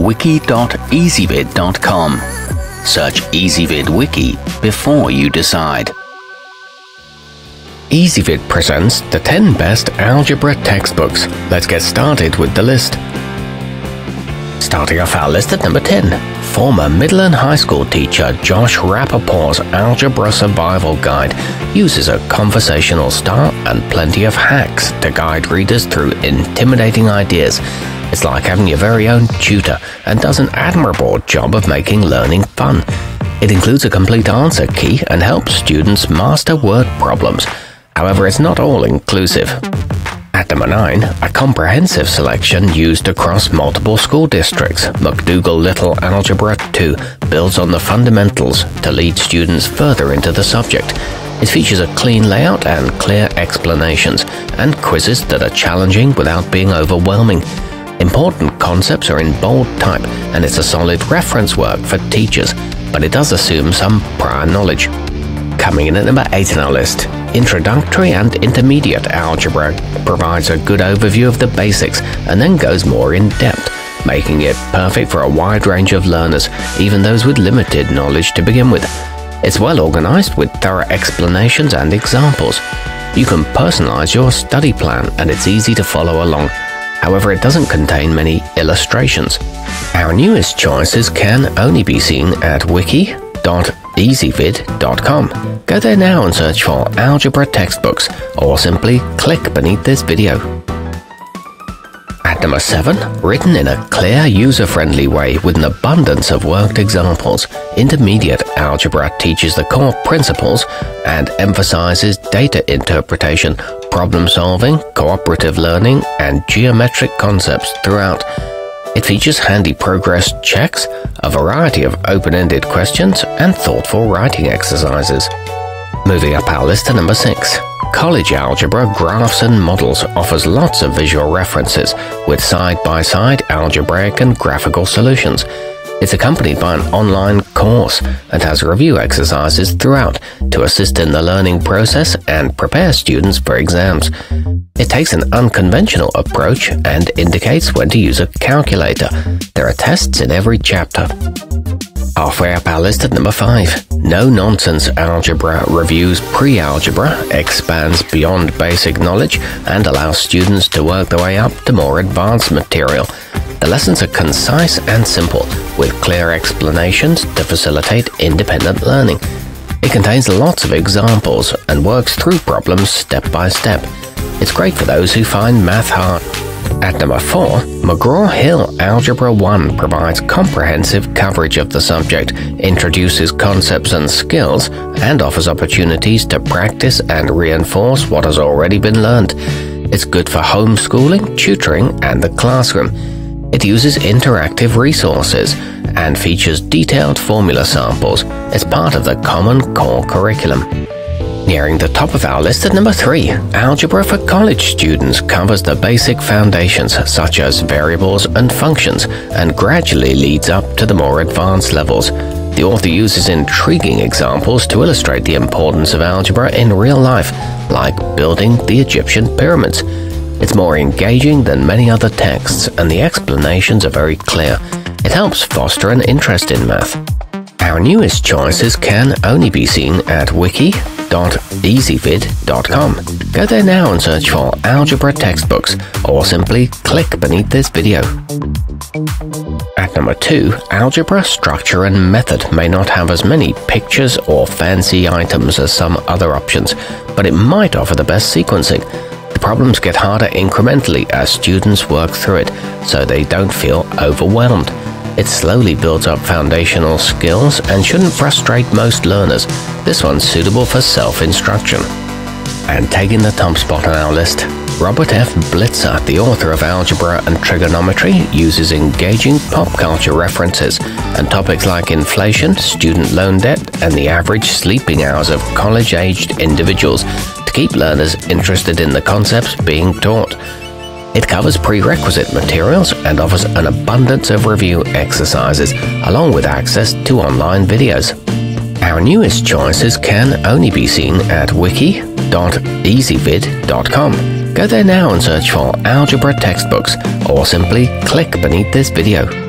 wiki.ezvid.com. Search Ezvid Wiki before you decide. Ezvid presents the 10 best algebra textbooks. Let's get started with the list. Starting off our list at number 10, former middle and high school teacher Josh Rappaport's Algebra Survival Guide uses a conversational style and plenty of hacks to guide readers through intimidating ideas. It's like having your very own tutor and does an admirable job of making learning fun. It includes a complete answer key and helps students master word problems. However, it's not all-inclusive. At number 9, a comprehensive selection used across multiple school districts, McDougall-Little Algebra 2 builds on the fundamentals to lead students further into the subject. It features a clean layout and clear explanations, and quizzes that are challenging without being overwhelming. Important concepts are in bold type, and it's a solid reference work for teachers, but it does assume some prior knowledge. Coming in at number 8 on our list, Introductory and Intermediate Algebra provides a good overview of the basics and then goes more in depth, making it perfect for a wide range of learners, even those with limited knowledge to begin with. It's well organized with thorough explanations and examples. You can personalize your study plan and it's easy to follow along. However, it doesn't contain many illustrations. Our newest choices can only be seen at wiki.ezvid.com. Go there now and search for algebra textbooks, or simply click beneath this video. At number 7, written in a clear, user-friendly way with an abundance of worked examples, Intermediate Algebra teaches the core principles and emphasizes data interpretation, problem-solving, cooperative learning, and geometric concepts throughout. It features handy progress checks, a variety of open-ended questions, and thoughtful writing exercises. Moving up our list to number 6, College Algebra Graphs and Models offers lots of visual references with side-by-side algebraic and graphical solutions. It's accompanied by an online course and has review exercises throughout to assist in the learning process and prepare students for exams. It takes an unconventional approach and indicates when to use a calculator. There are tests in every chapter. Halfway up our list at number 5, No Nonsense Algebra reviews pre-algebra, expands beyond basic knowledge, and allows students to work their way up to more advanced material. The lessons are concise and simple, with clear explanations to facilitate independent learning. It contains lots of examples and works through problems step by step. It's great for those who find math hard. At number 4, McGraw-Hill Algebra 1 provides comprehensive coverage of the subject, introduces concepts and skills, and offers opportunities to practice and reinforce what has already been learned. It's good for homeschooling, tutoring, and the classroom. It uses interactive resources and features detailed formula samples. It's part of the Common Core curriculum. Nearing the top of our list at number 3, Algebra for College Students covers the basic foundations such as variables and functions and gradually leads up to the more advanced levels. The author uses intriguing examples to illustrate the importance of algebra in real life, like building the Egyptian pyramids. It's more engaging than many other texts and the explanations are very clear. It helps foster an interest in math. Our newest choices can only be seen at wiki.ezvid.com. Go there now and search for algebra textbooks, or simply click beneath this video. At number 2, Algebra Structure and Method may not have as many pictures or fancy items as some other options, but it might offer the best sequencing. The problems get harder incrementally as students work through it, so they don't feel overwhelmed. It slowly builds up foundational skills and shouldn't frustrate most learners. This one's suitable for self-instruction. And taking the top spot on our list, Robert F. Blitzer, the author of Algebra and Trigonometry, uses engaging pop culture references and topics like inflation, student loan debt, and the average sleeping hours of college-aged individuals to keep learners interested in the concepts being taught. It covers prerequisite materials and offers an abundance of review exercises, along with access to online videos. Our newest choices can only be seen at wiki.ezvid.com. Go there now and search for algebra textbooks, or simply click beneath this video.